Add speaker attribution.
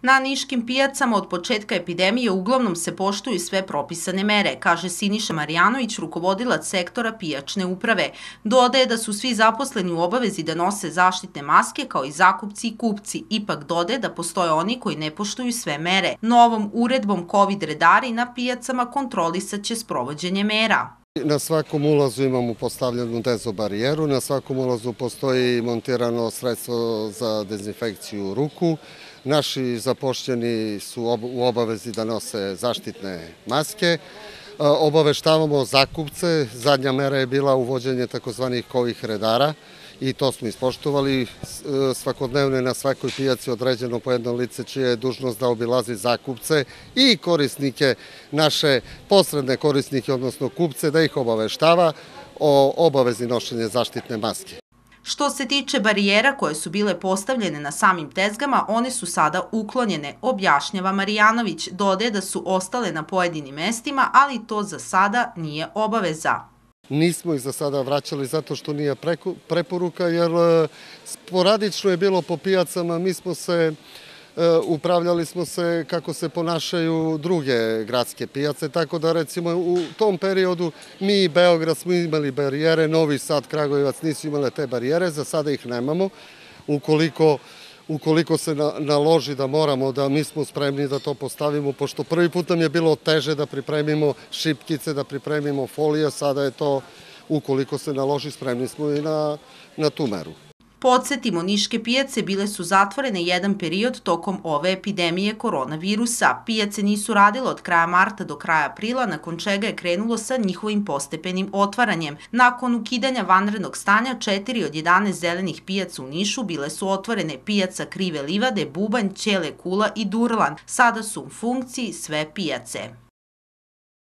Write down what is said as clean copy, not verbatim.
Speaker 1: Na niškim pijacama od početka epidemije uglavnom se poštuju sve propisane mere, kaže Siniša Marjanović, rukovodilac sektora pijačne uprave. Dodaje da su svi zaposleni u obavezi da nose zaštitne maske kao i zakupci i kupci. Ipak dodaje da postoje oni koji ne poštuju sve mere. Novom uredbom COVID redari na pijacama kontrolisaće sprovođenje mera.
Speaker 2: Na svakom ulazu imamo postavljenu dezobarijeru, na svakom ulazu postoji montirano sredstvo za dezinfekciju ruku. Naši zapošljeni su u obavezi da nose zaštitne maske. Obaveštavamo zakupce, zadnja mera je bila uvođenje takozvanih COVID redara i to smo ispoštovali. Svakodnevno je na svakoj pijaci određeno po jedno lice čije je dužnost da obilazi zakupce i korisnike, naše posredne korisnike, odnosno kupce, da ih obaveštava o obavezi nošenja zaštitne maske.
Speaker 1: Što se tiče barijera koje su bile postavljene na samim tezgama, one su sada uklonjene, objašnjava Marjanović. Dodaje da su ostale na pojedinim mestima, ali to za sada nije obaveza.
Speaker 2: Nismo ih za sada vraćali zato što nije preporuka, jer sporadično je bilo po pijacama, upravljali smo se kako se ponašaju druge gradske pijace, tako da recimo u tom periodu mi i Beograd smo imali barijere, Novi Sad, Kragujevac nisu imale te barijere, za sada ih nemamo. Ukoliko se naloži da moramo, da mi smo spremni da to postavimo, pošto prvi put nam je bilo teže da pripremimo šipkice, da pripremimo folije, sada je to, ukoliko se naloži, spremni smo i na tu meru.
Speaker 1: Podsjetimo, niške pijace bile su zatvorene jedan period tokom ove epidemije koronavirusa. Pijace nisu radile od kraja marta do kraja aprila, nakon čega je krenulo sa njihovim postepenim otvaranjem. Nakon ukidanja vanrednog stanja, 4 od 11 zelenih pijaca u Nišu bile su otvorene: pijaca Krive livade, Bubanj, Ćele kula i Durlan. Sada su u funkciji sve pijace.